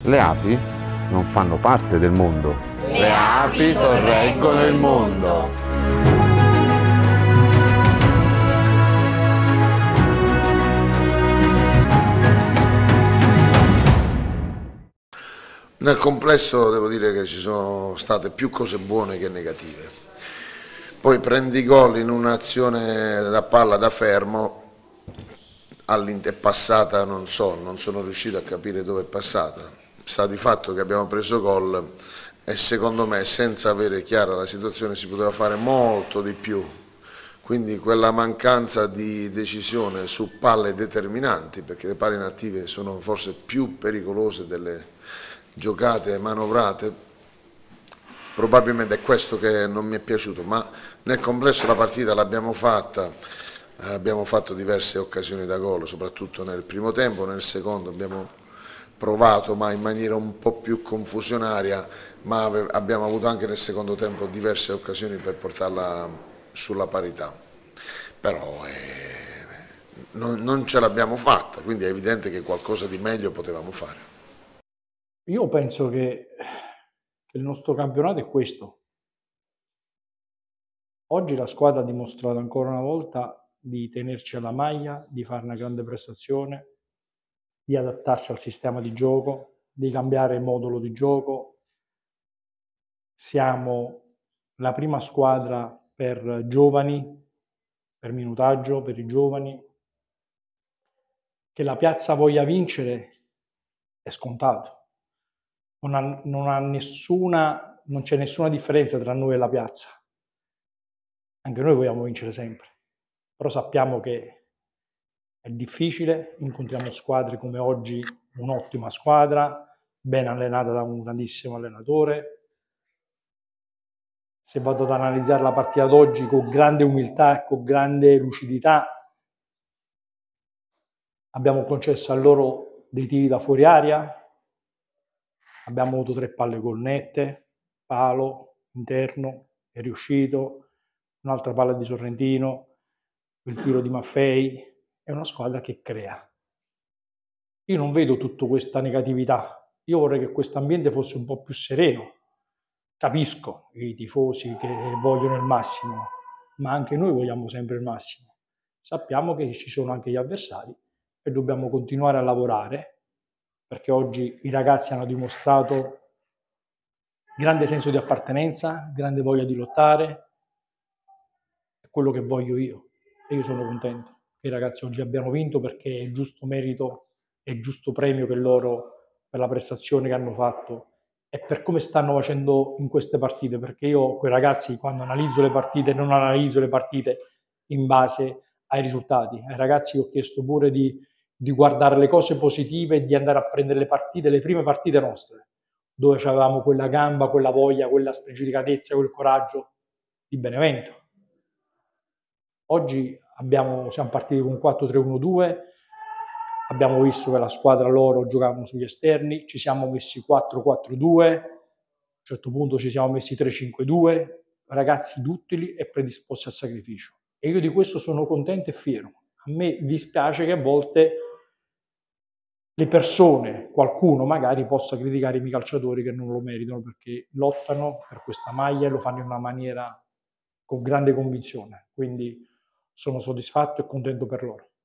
Le api non fanno parte del mondo. Le api sorreggono il mondo. Nel complesso devo dire che ci sono state più cose buone che negative. Poi prendi gol in un'azione da palla da fermo, è passata, non sono riuscito a capire dove è passata. Sta di fatto che abbiamo preso gol e secondo me senza avere chiara la situazione si poteva fare molto di più. Quindi quella mancanza di decisione su palle determinanti, perché le palle inattive sono forse più pericolose delle giocate manovrate, probabilmente è questo che non mi è piaciuto, ma nel complesso la partita l'abbiamo fatta, abbiamo fatto diverse occasioni da gol, soprattutto nel primo tempo, nel secondo abbiamo provato ma in maniera un po' più confusionaria, ma abbiamo avuto anche nel secondo tempo diverse occasioni per portarla sulla parità, però non ce l'abbiamo fatta, quindi è evidente che qualcosa di meglio potevamo fare. Io penso che il nostro campionato è questo. Oggi la squadra ha dimostrato ancora una volta di tenerci alla maglia, di fare una grande prestazione, di adattarsi al sistema di gioco, di cambiare il modulo di gioco. Siamo la prima squadra per giovani, per minutaggio, per i giovani. Che la piazza voglia vincere è scontato. Non c'è nessuna differenza tra noi e la piazza. Anche noi vogliamo vincere sempre, però sappiamo che è difficile, incontriamo squadre come oggi, un'ottima squadra, ben allenata da un grandissimo allenatore. Se vado ad analizzare la partita d'oggi con grande umiltà e con grande lucidità, abbiamo concesso a loro dei tiri da fuori aria, abbiamo avuto 3 palle gol nette, palo, interno, è riuscito, un'altra palla di Sorrentino, il tiro di Maffei. È una squadra che crea. Io non vedo tutta questa negatività, io vorrei che questo ambiente fosse un po' più sereno. Capisco i tifosi che vogliono il massimo, ma anche noi vogliamo sempre il massimo. Sappiamo che ci sono anche gli avversari e dobbiamo continuare a lavorare, perché oggi i ragazzi hanno dimostrato grande senso di appartenenza, grande voglia di lottare, è quello che voglio io e io sono contento che i ragazzi oggi abbiano vinto, perché è giusto merito, è giusto premio per loro, per la prestazione che hanno fatto e per come stanno facendo in queste partite, perché io quei ragazzi, quando analizzo le partite, non analizzo le partite in base ai risultati. Ai ragazzi ho chiesto pure di guardare le cose positive e di andare a prendere le partite, le prime partite nostre, dove avevamo quella gamba, quella voglia, quella spregiudicatezza, quel coraggio di Benevento. Oggi siamo partiti con 4-3-1-2, abbiamo visto che la squadra loro giocavano sugli esterni, ci siamo messi 4-4-2, a un certo punto ci siamo messi 3-5-2, ragazzi duttili e predisposti al sacrificio. E io di questo sono contento e fiero. A me dispiace che a volte le persone, qualcuno magari, possa criticare i miei calciatori che non lo meritano, perché lottano per questa maglia e lo fanno in una maniera con grande convinzione. Quindi sono soddisfatto e contento per loro.